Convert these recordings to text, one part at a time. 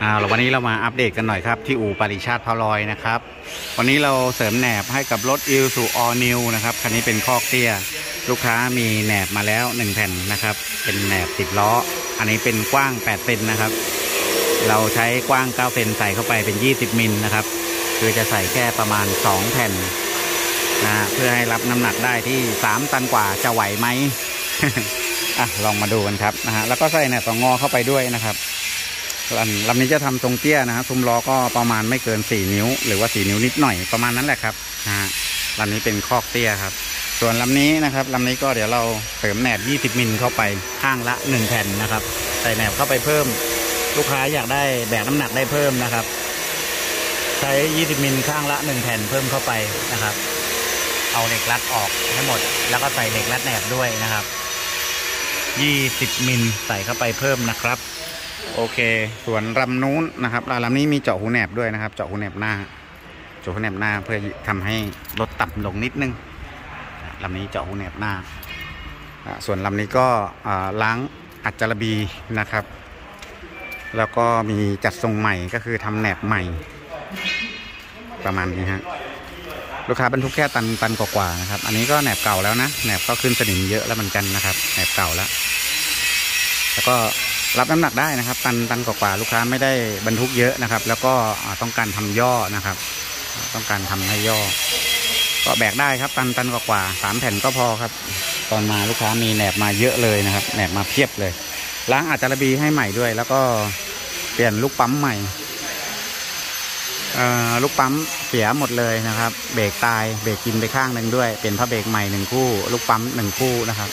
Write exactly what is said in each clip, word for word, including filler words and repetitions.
อ่าวันนี้เรามาอัปเดตกันหน่อยครับที่อู่ปริชาติพาวลอยนะครับวันนี้เราเสริมแหนบให้กับรถอิลซูออนิวนะครับคันนี้เป็นคอกเตี้ยลูกค้ามีแหนบมาแล้วหนึ่งแผ่นนะครับเป็นแหนบสิบล้ออันนี้เป็นกว้างแปดเซนนะครับเราใช้กว้างเก้าเซนใส่เข้าไปเป็นยี่สิบมิลนะครับคือจะใส่แค่ประมาณสองแผ่นนะเพื่อให้รับน้ำหนักได้ที่สามตันกว่าจะไหวไหม อ่ะลองมาดูกันครับนะฮะแล้วก็ใส่แหนบต่องอเข้าไปด้วยนะครับลำนี้จะทำทรงเตี้ยนะฮะซุ้มล้อก็ประมาณไม่เกินสี่นิ้วหรือว่าสี่นิ้วนิดหน่อยประมาณนั้นแหละครับนะฮะลำนี้เป็นคอกเตี้ยครับส่วนลำนี้นะครับลำนี้ก็เดี๋ยวเราเสริมแหนบยี่สิบมิลเข้าไปข้างละหนึ่งแผ่นนะครับใส่แหนบเข้าไปเพิ่มลูกค้าอยากได้แบกน้ำหนักได้เพิ่มนะครับใช้ยี่สิบมิลข้างละหนึ่งแผ่นเพิ่มเข้าไปนะครับเอาเหล็กรัดออกให้หมดแล้วก็ใส่เหล็กรัดแหนบด้วยนะครับยี่สิบมิลใส่เข้าไปเพิ่มนะครับโอเคส่วนลำนู้นนะครับลำนี้มีเจาะหูแหนบด้วยนะครับเจาะหูแหนบหน้าเจาะหูแหนบหน้าเพื่อทำให้รถต่ำลงนิดนึงลำนี้เจาะหูแหนบหน้าส่วนลำนี้ก็ล้างอัจจารบีนะครับแล้วก็มีจัดทรงใหม่ก็คือทำแหนบใหม่ประมาณนี้ฮะลูกค้าบรรทุกแค่ตันตันกว่าๆนะครับอันนี้ก็แหนบเก่าแล้วนะแหนบก็ขึ้นสนิมเยอะแล้วเหมือนกันนะครับแหนบเก่าแล้วแล้วก็รับน้ำหนักได้นะครับตันตันกว่าๆลูกค้าไม่ได้บรรทุกเยอะนะครับแล้วก็ต้องการทำย่อนะครับต้องการทำให้ย่อก็แบกได้ครับตันตันกว่าๆสามแผ่นก็พอครับตอนมาลูกค้ามีแหนบมาเยอะเลยนะครับแหนบมาเพียบเลยล้างอัจจารบีให้ใหม่ด้วยแล้วก็เปลี่ยนลูกปั๊มใหม่ลูกปั๊มเสียหมดเลยนะครับเบรกตายเบรกกินไปข้างหนึ่งด้วยเปลี่ยนผ้าเบรกใหม่หนึ่งคู่ลูกปั๊มหนึ่งคู่นะครับ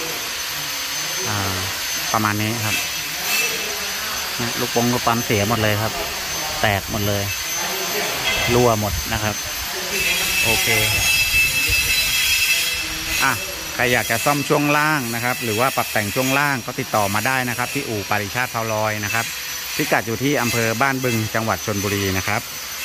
ประมาณนี้ครับลูกปงลูกปั๊มเสียหมดเลยครับแตกหมดเลยรั่วหมดนะครับโอเคอ่ะใครอยากจะซ่อมช่วงล่างนะครับหรือว่าปรับแต่งช่วงล่างก็ติดต่อมาได้นะครับที่อู่ปริชาติพาวลอยนะครับพิกัดอยู่ที่อำเภอบ้านบึงจังหวัดชลบุรีนะครับ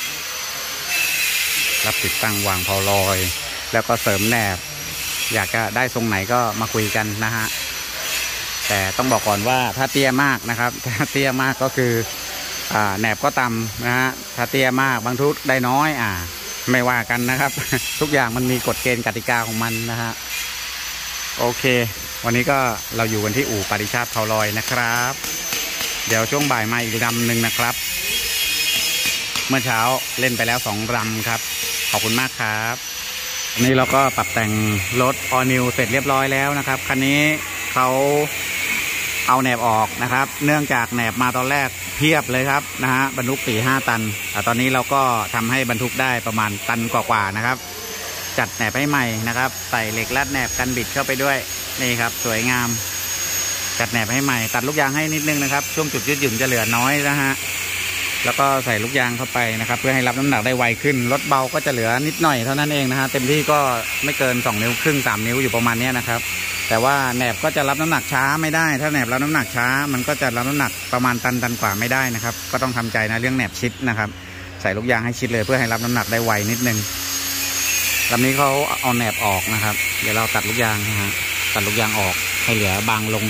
รับติดตั้งวางพาวลอยแล้วก็เสริมแหนบอยากจะได้ทรงไหนก็มาคุยกันนะฮะแต่ต้องบอกก่อนว่าถ้าเตี้ยมากนะครับถ้าเตี้ยมากก็คืออ่าแหนบก็ต่ำนะฮะถ้าเตี้ยมากบรรทุกได้น้อยอ่าไม่ว่ากันนะครับ ทุกอย่างมันมีกฎเกณฑ์กติกาของมันนะฮะโอเควันนี้ก็เราอยู่กันที่อู่ปริชาติพาวลอยนะครับเดี๋ยวช่วงบ่ายมาอีกรำหนึ่งนะครับเมื่อเช้าเล่นไปแล้วสองรำครับขอบคุณมากครับวันนี้เราก็ปรับแต่งรถออนิวเสร็จเรียบร้อยแล้วนะครับคันนี้เขาเอาแหนบออกนะครับเนื่องจากแหนบมาตอนแรกเพียบเลยครับนะฮะบรรทุกสี่ห้าตันแต่ตอนนี้เราก็ทำให้บรรทุกได้ประมาณตันกว่าๆนะครับจัดแหนบให้ใหม่นะครับใส่เหล็กรัดแหนบกันบิดเข้าไปด้วยนี่ครับสวยงามจัดแหนบให้ใหม่ตัดลูกยางให้นิดนึงนะครับช่วงจุดยืดหยุ่นจะเหลือน้อยนะฮะแล้วก็ใส่ลูกยางเข้าไปนะครับเพื่อให้รับน้ำหนักได้ไวขึ้นรถเบาก็จะเหลือนิดหน่อยเท่านั้นเองนะฮะเต็มที่ก็ไม่เกินสองนิ้วครึ่งสามนิ้วอยู่ประมาณนี้นะครับแต่ว่าแหนบก็จะรับน้ำหนักช้าไม่ได้ถ้าแหนบรับน้ำหนักช้ามันก็จะรับน้ำหนักประมาณตันตันกว่าไม่ได้นะครับก็ต้องทำใจนะเรื่องแหนบชิดนะครับใส่ลูกยางให้ชิดเลยเพื่อให้รับน้ำหนักได้ไวนิดนึงลำนี้เขาเอาแหนบออกนะครับเดี๋ยวเราตัดลูกยางนะฮะตัดลูกยางออกให้เหลือบางลง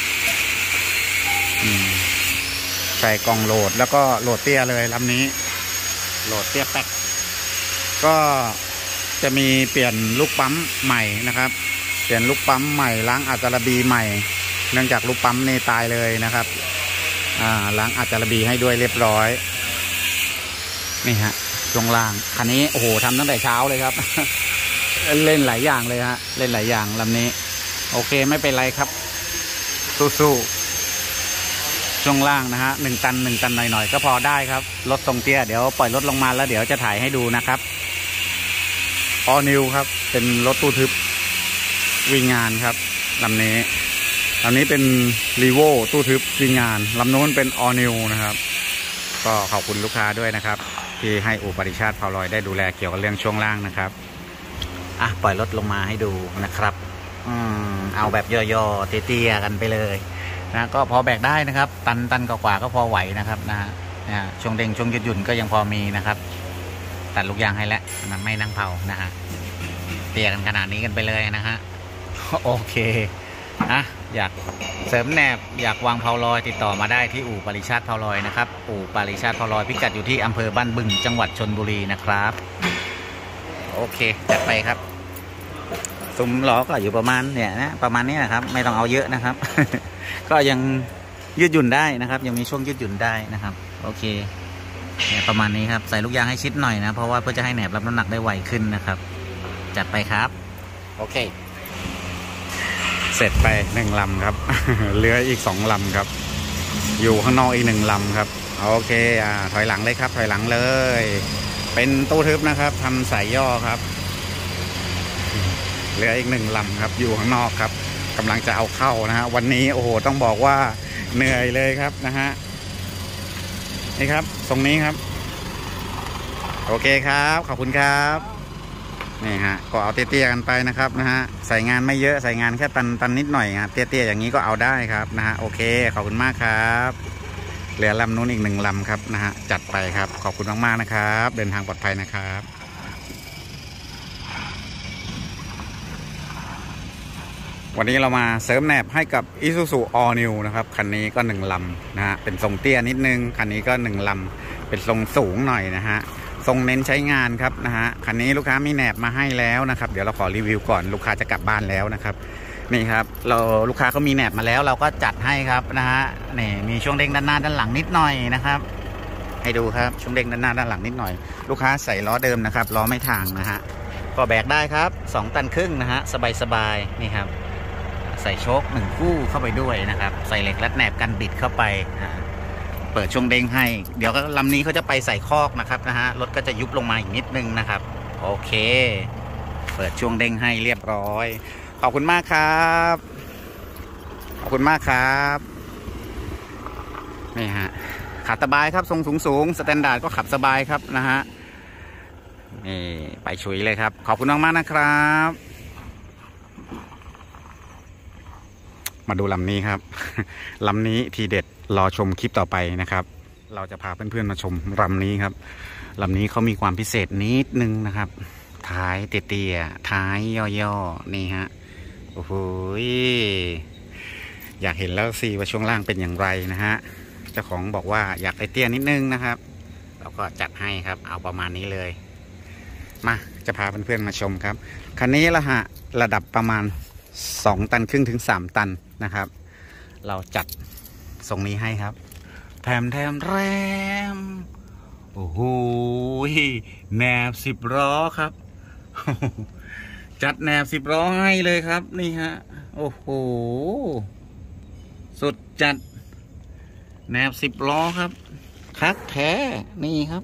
ใส่กล่องโหลดแล้วก็โหลดเตี้ยเลยลำนี้โหลดเตี้ยแป๊กก็จะมีเปลี่ยนลูกปั๊มใหม่นะครับเปลี่ยนลูกปั๊มใหม่ล้างอัจจารบีใหม่เนื่องจากลูกปั๊มนี่ตายเลยนะครับอ่าล้างอัจจารบีให้ด้วยเรียบร้อยนี่ฮะช่วงล่างคันนี้โอ้โหทำตั้งแต่เช้าเลยครับ เล่นหลายอย่างเลยฮะเล่นหลายอย่างลำนี้โอเคไม่เป็นไรครับสู้ๆช่วงล่างนะฮะหนึ่งตันหนึ่งตันหน่อยๆก็พอได้ครับรถทรงเตี้ยเดี๋ยวปล่อยรถลงมาแล้วเดี๋ยวจะถ่ายให้ดูนะครับออนิวครับเป็นรถตู้ทึบวิ่งงานครับลำนี้ลำนี้เป็นรีโวตู้ทึบวิ่งงานลำโน้นเป็นออนิวนะครับก็ขอบคุณลูกค้าด้วยนะครับที่ให้อู่ปริชาติพาวลอยได้ดูแลเกี่ยวกับเรื่องช่วงล่างนะครับอ่ะปล่อยรถลงมาให้ดูนะครับอืมเอาแบบย่อๆเตี้ยๆกันไปเลยนะก็พอแบกได้นะครับตันตันกว่าก็พอไหวนะครับนะฮะช่วงเด้งช่วงยืดหยุ่นก็ยังพอมีนะครับตัดลูกยางให้แล้วมันไม่นั่งเผานะฮะเตี้ยกันขนาดนี้กันไปเลยนะฮะโอเคอ่ะอยากเสริมแหนบอยากวางเพาลอยติดต่อมาได้ที่อู่ปริชาติเพาลอยนะครับอู่ปริชาติเพาลอยพิกัดอยู่ที่อำเภอบ้านบึงจังหวัดชลบุรีนะครับโอเคจัดไปครับซุ้มล้อก็อยู่ประมาณเนี่ยนะประมาณนี้นะครับไม่ต้องเอาเยอะนะครับ ก็ยังยืดหยุ่นได้นะครับยังมีช่วงยืดหยุ่นได้นะครับโอเคเนี่ยประมาณนี้ครับใส่ลูกยางให้ชิดหน่อยนะเพราะว่าเพื่อจะให้แหนบรับน้ำหนักได้ไวขึ้นนะครับจัดไปครับโอเคเสร็จไปหนึ่งลำครับ เหลืออีกสองลำครับอยู่ข้างนอกอีกหนึ่งลำครับโอเคอ่าถอยหลังเลยครับถอยหลังเลยเป็นตู้ทึบนะครับทำสายย่อครับเหลืออีกหนึ่งลำครับอยู่ข้างนอกครับกำลังจะเอาเข้านะฮะวันนี้โอ้โหต้องบอกว่าเหนื่อยเลยครับนะฮะนี่ครับตรงนี้ครับโอเคครับขอบคุณครับนี่ฮะก็เอาเตี้ยๆกันไปนะครับนะฮะใส่งานไม่เยอะใส่งานแค่ตันตันนิดหน่อยครับเตี้ยๆอย่างนี้ก็เอาได้ครับนะฮะโอเคขอบคุณมากครับเหลือลำนู้นอีกหนึ่งลำครับนะฮะจัดไปครับขอบคุณมากๆนะครับเดินทางปลอดภัยนะครับวันนี้เรามาเสริมแหนบให้กับ Isuzu All New นะครับคันนี้ก็หนึ่งลำนะฮะเป็นทรงเตี้ยนิดนึงคันนี้ก็หนึ่งลำเป็นทรงสูงหน่อยนะฮะทรงเน้นใช้งานครับนะฮะคันนี้ลูกค้ามีแหนบมาให้แล้วนะครับเดี๋ยวเราขอรีวิวก่อนลูกค้าจะกลับบ้านแล้วนะครับนี่ครับเราลูกค้าเขามีแหนบมาแล้วเราก็จัดให้ครับนะฮะนี่มีช่วงเด้งด้านหน้าด้านหลังนิดหน่อยนะครับให้ดูครับช่วงเด้งด้านหน้าด้านหลังนิดหน่อยลูกค้าใส่ล้อเดิมนะครับล้อไม่ทางนะฮะก็แบกได้ครับสองตันครึ่งนะฮะสบายๆนี่ครับใส่โชคหนึ่งคู่เข้าไปด้วยนะครับใส่เหล็กรัดแหนบกันบิดเข้าไปเปิดช่วงเด้งให้เดี๋ยวก็ลำนี้เขาจะไปใส่คอกนะครับนะฮะรถก็จะยุบลงมาอีกนิดนึงนะครับโอเคเปิดช่วงเด้งให้เรียบร้อยขอบคุณมากครับขอบคุณมากครับนี่ฮะขับสบายครับทรงสูงสูงสแตนดาร์ดก็ขับสบายครับนะฮะนี่ไปชุยเลยครับขอบคุณมากมากนะครับมาดูลำนี้ครับลำนี้ทีเด็ดรอชมคลิปต่อไปนะครับเราจะพาเพื่อนๆมาชมลำนี้ครับลำนี้เขามีความพิเศษนิดนึงนะครับท้ายเตี้ยๆท้ายย่อๆนี่ฮะโอ้โหอยากเห็นแล้วสิว่าช่วงล่างเป็นอย่างไรนะฮะเจ้าของบอกว่าอยากเตี้ยนิดนึงนะครับเราก็จัดให้ครับเอาประมาณนี้เลยมาจะพาเพื่อนๆมาชมครับคันนี้ละฮะระดับประมาณสองตันครึ่งถึงสามตันนะครับเราจัดทรงนี้ให้ครับแถมแถมแรมโอ้โหแหนบสิบล้อครับจัดแหนบสิบล้อให้เลยครับนี่ฮะโอ้โหสุดจัดแหนบสิบล้อครับคักแท้นี่ครับ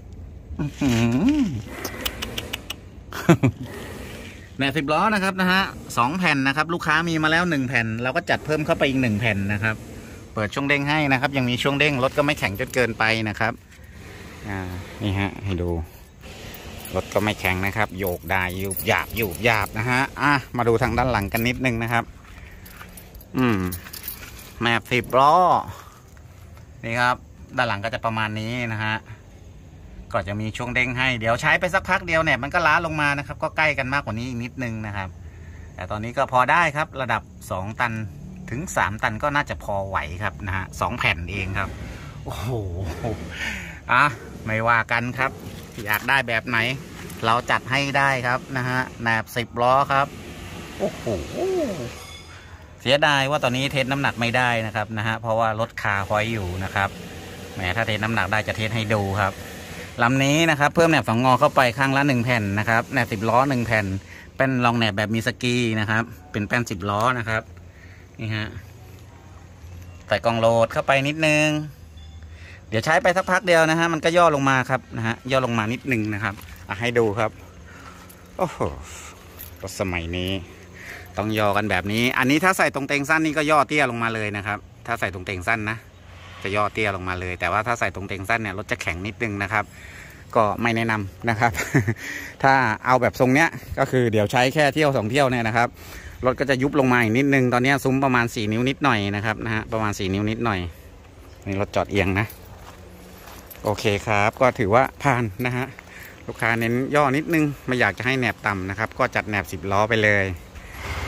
แหนบสิบล้อนะครับนะฮะสองแผ่นนะครับลูกค้ามีมาแล้วหนึ่งแผ่นเราก็จัดเพิ่มเข้าไปอีกหนึ่งแผ่นนะครับเปิดช่วงเด้งให้นะครับยังมีช่วงเด้งรถก็ไม่แข็งจนเกินไปนะครับอ่านี่ฮะให้ดูรถก็ไม่แข็งนะครับโยกได้ยุบหยาบยุบหยาบนะฮะอ่ะมาดูทางด้านหลังกันนิดนึงนะครับอืมแหนบสิบล้อนี่ครับด้านหลังก็จะประมาณนี้นะฮะก็จะมีช่วงเด้งให้เดี๋ยวใช้ไปสักพักเดียวเนี่ยมันก็ล้าลงมานะครับก็ใกล้กันมากกว่านี้อีกนิดนึงนะครับแต่ตอนนี้ก็พอได้ครับระดับสองตันถึงสามตันก็น่าจะพอไหวครับนะฮะสองแผ่นเองครับโอ้โหอ่ะไม่ว่ากันครับอยากได้แบบไหนเราจัดให้ได้ครับนะฮะแหนบสิบล้อครับโอ้โหเสียดายว่าตอนนี้เทสน้ำหนักไม่ได้นะครับนะฮะเพราะว่ารถคาคอยอยู่นะครับแหมถ้าเทสน้ำหนักได้จะเทสให้ดูครับลำนี้นะครับเพิ่มแหนบสองงอเข้าไปข้างละหนึ่งแผ่นนะครับแหนบสิบล้อหนึ่งแผ่นเป็นรองแหนบแบบมีสกีนะครับเป็นแป้นสิบล้อนะครับนี่ฮะใส่กล่องโหลดเข้าไปนิดนึงเดี๋ยวใช้ไปสักพักเดียวนะฮะมันก็ย่อลงมาครับนะฮะย่อลงมานิดนึงนะครับอ่ะให้ดูครับโอ้โหรถสมัยนี้ต้องย่อกันแบบนี้อันนี้ถ้าใส่ตรงเต็งสั้นนี่ก็ย่อเตี้ยลงมาเลยนะครับถ้าใส่ตรงเต็งสั้นนะจะย่อเตี้ยลงมาเลยแต่ว่าถ้าใส่ตรงเต็งสั้นเนี่ยรถจะแข็งนิดนึงนะครับก็ไม่แนะนำนะครับ ถ้าเอาแบบทรงเนี้ยก็คือเดี๋ยวใช้แค่เที่ยวสองเที่ยวเนี่ยนะครับรถก็จะยุบลงมาอีกนิดนึงตอนนี้ซุ้มประมาณสี่นิ้วนิดหน่อยนะครับนะฮะประมาณสี่นิ้วนิดหน่อยนี่รถจอดเอียงนะโอเคครับก็ถือว่าผ่านนะฮะลูกค้าเน้นย่อนิดนึงไม่อยากจะให้แหนบต่ำนะครับก็จัดแหนบสิบล้อไปเลย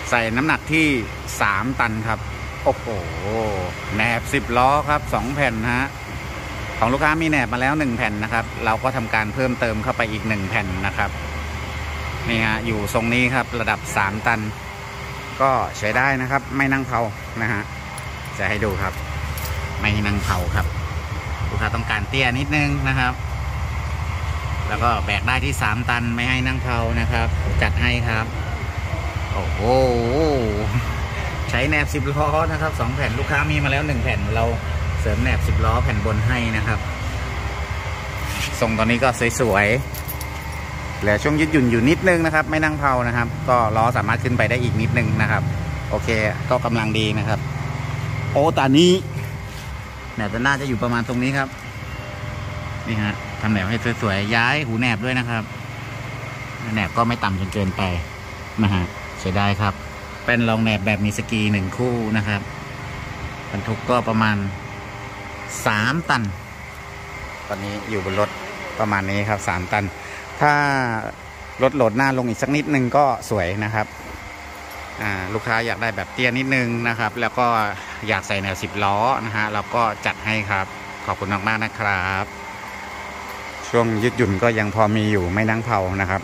ใส่น้ำหนักที่สามตันครับโอ้โหแหนบสิบล้อครับสองแผ่นฮะของลูกค้ามีแหนบมาแล้วหนึ่งแผ่นนะครับเราก็ทำการเพิ่มเติมเข้าไปอีกหนึ่งแผ่นนะครับนี่ฮะอยู่ทรงนี้ครับระดับสามตันก็ใช้ได้นะครับไม่นั่งเผานะฮะจะให้ดูครับไม่นั่งเผาครับลูกค้าต้องการเตี้ยนิดนึงนะครับแล้วก็แบกได้ที่สามตันไม่ให้นั่งเผานะครับจัดให้ครับโอ้โหใช้แหนบสิบล้อนะครับสองแผ่นลูกค้ามีมาแล้วหนึ่งแผ่นเราเสริมแหนบสิบล้อแผ่นบนให้นะครับทรงตอนนี้ก็สวยๆเหลือช่วงยืดหยุ่นอยู่นิดนึงนะครับไม่นั่งเผานะครับก็ล้อสามารถขึ้นไปได้อีกนิดนึงนะครับโอเคก็กำลังดีนะครับโอ้ตอนนี้แหนบด้านหน้าจะอยู่ประมาณตรงนี้ครับนี่ฮะทำแหนบให้สวยๆย้ายหูแหนบด้วยนะครับแหนบก็ไม่ต่ำจนเกินไปนะฮะใช้ได้ครับเป็นรองแหนบแบบมีสกีหนึ่งคู่นะครับบรรทุกก็ประมาณสามตันตอนนี้อยู่บนรถประมาณนี้ครับสามตันถ้ารถโหลดหน้าลงอีกสักนิดนึงก็สวยนะครับลูกค้าอยากได้แบบเตี้ยนิดนึงนะครับแล้วก็อยากใส่แนวสิบล้อนะฮะเราก็จัดให้ครับขอบคุณมากๆนะครับช่วงยืดหยุ่นก็ยังพอมีอยู่ไม่นั่งเผานะครับ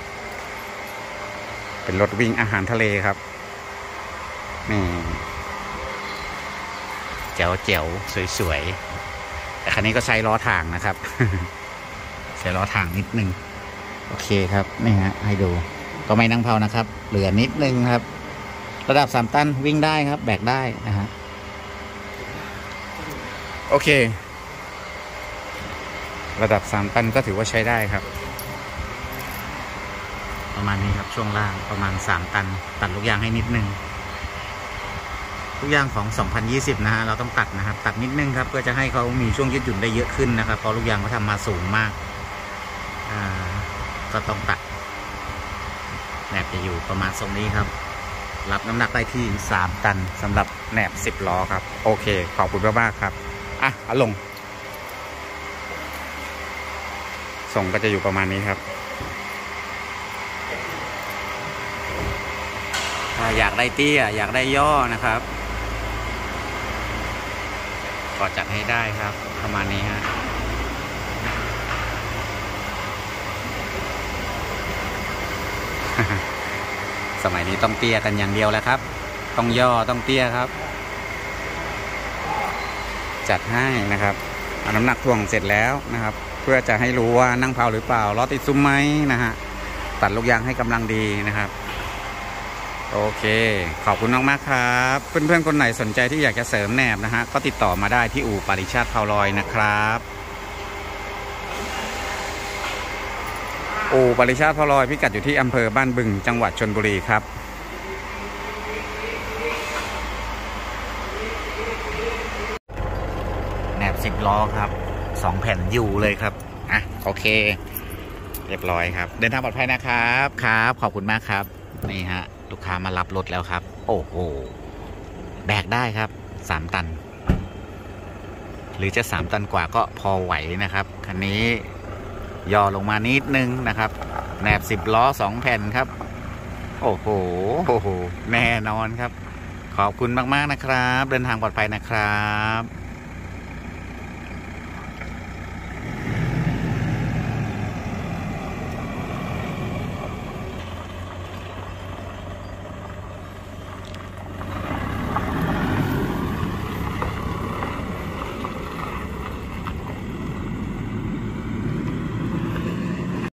เป็นรถวิ่งอาหารทะเลครับนี่แจ๋วแจ๋วสวยๆแต่คันนี้ก็ใช้ล้อถ่างนะครับ ใช้ล้อถ่างนิดนึงโอเคครับนี่ฮะให้ดูก็ไม่นั่งเผานะครับเหลือนิดนึงครับระดับสามตันวิ่งได้ครับแบกได้นะฮะโอเคระดับสามตันก็ถือว่าใช้ได้ครับประมาณนี้ครับช่วงล่างประมาณสามตันตัดลูกยางให้นิดนึงลูกยางของสองพันยี่สิบนะฮะเราต้องตัดนะครับตัดนิดนึงครับเพื่อจะให้เขามีช่วงยืดหยุ่นได้เยอะขึ้นนะครับเพราะลูกยางเขาทำมาสูงมากอ่าก็ต้องตัดแหนบจะอยู่ประมาณทรงนี้ครับรับน้ำหนักได้ที่สามตันสำหรับแหนบสิบล้อครับโอเคขอบคุณมากๆครับอ่ะเอาลงส่งก็จะอยู่ประมาณนี้ครับอยากได้เตี้ยอยากได้ย่อนะครับก็จัดให้ได้ครับประมาณนี้ฮะสมัยนี้ต้องเตี้ยกันอย่างเดียวแล้วครับต้องย่อต้องเตี้ยครับจัดให้นะครับเอาน้ำหนักถ่วงเสร็จแล้วนะครับเพื่อจะให้รู้ว่านั่งเผาหรือเปล่าล้อติดซุ้มไหมนะฮะตัดลูกยางให้กำลังดีนะครับโอเคขอบคุณมากๆครับเพื่อนๆคนไหนสนใจที่อยากจะเสริมแหนบนะฮะก็ติดต่อมาได้ที่อู่ปริชาติเผาลอยนะครับอู่ปริชาติเผาลอยพิกัดอยู่ที่อำเภอบ้านบึงจังหวัดชลบุรีครับแหนบสิบล้อครับสองแผ่นอยู่เลยครับอ่ะโอเคเรียบร้อยครับเดินทางปลอดภัยนะครับครับขอบคุณมากครับนี่ฮะลูกค้ามารับรถแล้วครับโอ้โหแบกได้ครับสามตันหรือจะสามตันกว่าก็พอไหวนะครับคันนี้ย่อลงมานิดนึงนะครับแหนบสิบล้อสองแผ่นครับโอ้โหโอ้โหแน่นอนครับขอบคุณมากๆนะครับเดินทางปลอดภัยนะครับ